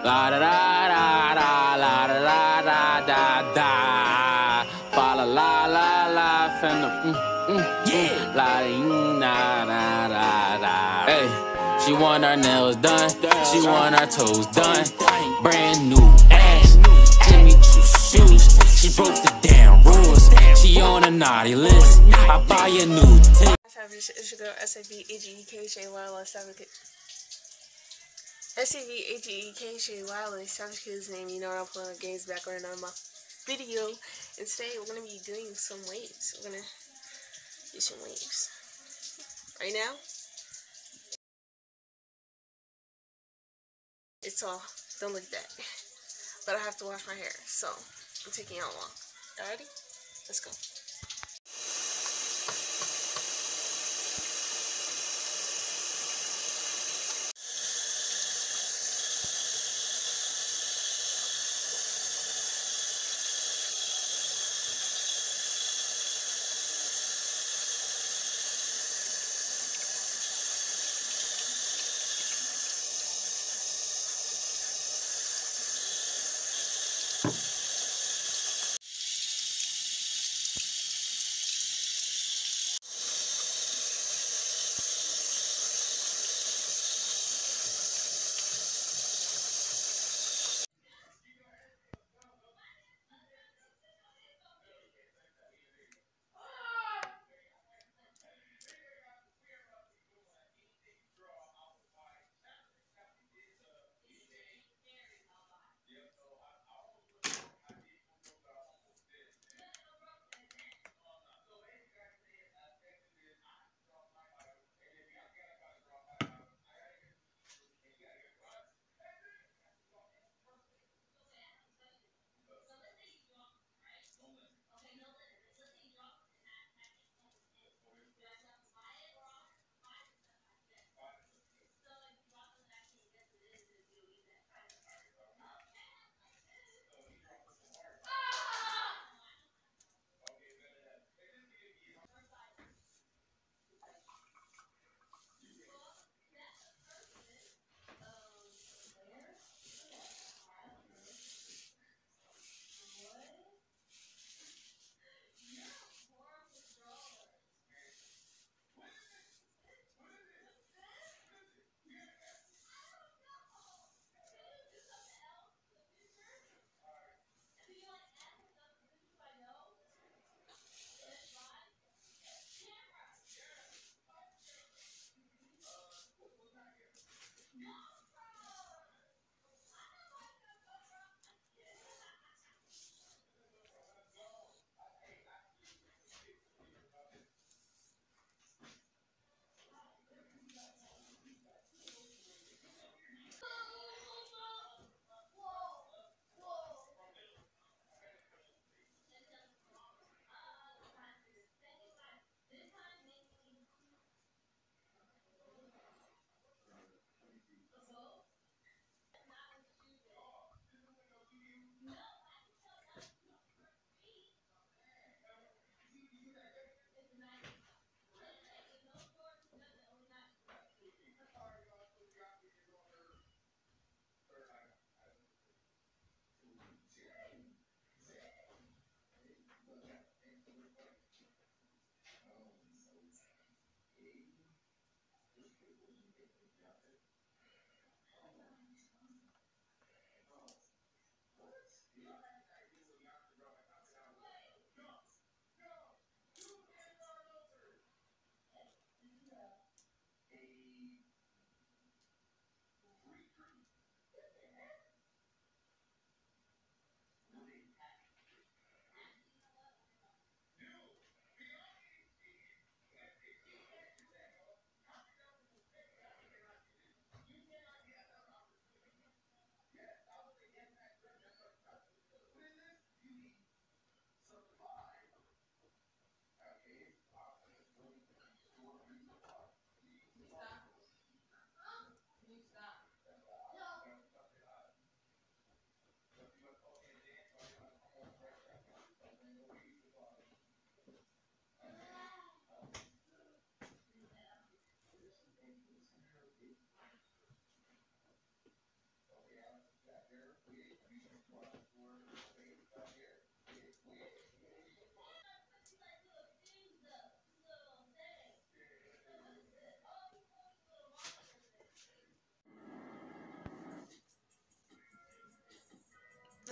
La da da da da, la da da da da da. Fa la la la la, finna yeah. La da da da da. Hey, she want her nails done, she want her toes done. Brand new ass, Jimmy Choo shoes. She broke the damn rules. She on a naughty list. I buy a new tip. It's your girl SAVAGEK Shay Wireless Savage Savage Kid's name. You know what I'm playing the games background on my video. And today we're gonna be doing some waves. We're gonna do some waves. Right now, it's all don't look at that. But I have to wash my hair, so I'm taking out long. Y'all ready? Let's go.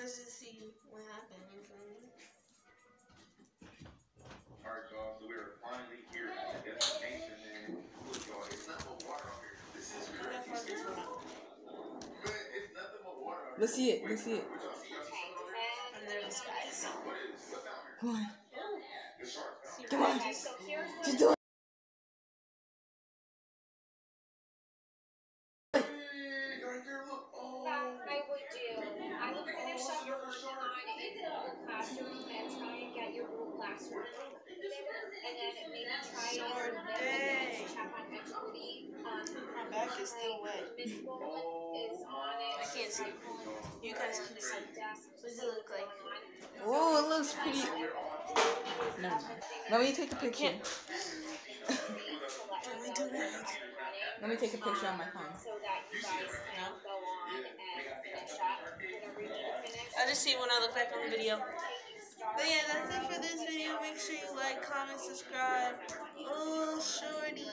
Let's just see what happened. You feel me? Alright, y'all, so we are finally here at the destination, and look, y'all, it's nothing but water out here. This is crazy. Man, it's nothing but water out here. Let's see it. Let's see it. I'm nervous, guys. What is? What's down here? Come on. The sharks. Come on. Just do it. I would do. I would finish up your work on in Google Classroom and try and get your Google Classroom. And then maybe try and check on Mitchell. My back is still wet. Miss Bowman is on it. I can't see. You guys can see. What does it look like? Oh, it looks pretty. No. Let me take a picture. Let me take a picture on my phone. So that you guys can go on and finish up whenever you finish. I just see what I look like on the video. But yeah, that's it for this video. Make sure you like, comment, subscribe. Oh, shorty.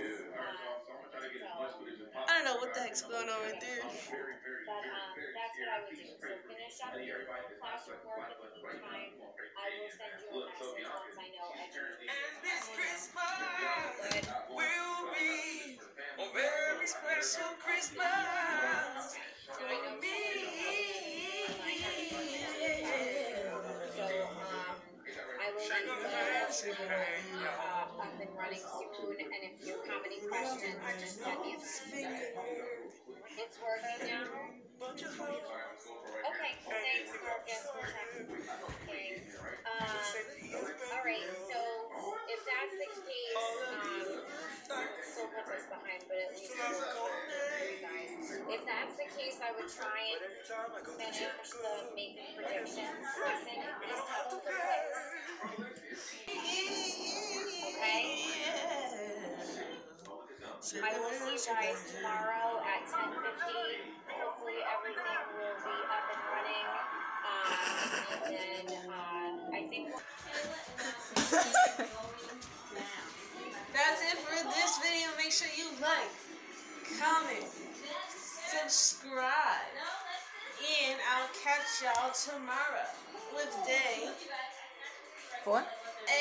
I don't know what the heck's going on right there. But that's what I would do. So finish up your classroom work in the meantime. I will send you a message once I know everything. And this Christmas will be a very special Christmas for me. So, I will let you know up and running soon. And if you have any questions, just send me a message. It's working now? Okay, thanks, Marcus, for checking. Okay. Alright, so if that's the case, still puts us behind, but at least we'll go for you guys. If that's the case, I would try and finish the making predictions lesson in this couple of days. Okay? I will see you guys tomorrow at 10:50. Hopefully everything will be up and running. And then I think That's it for this video. Make sure you like, comment, subscribe, and I'll catch y'all tomorrow with day 4. 8.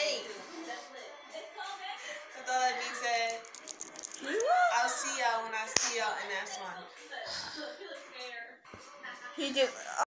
With all that being said, I'll see y'all when I see y'all, and that's one. He just.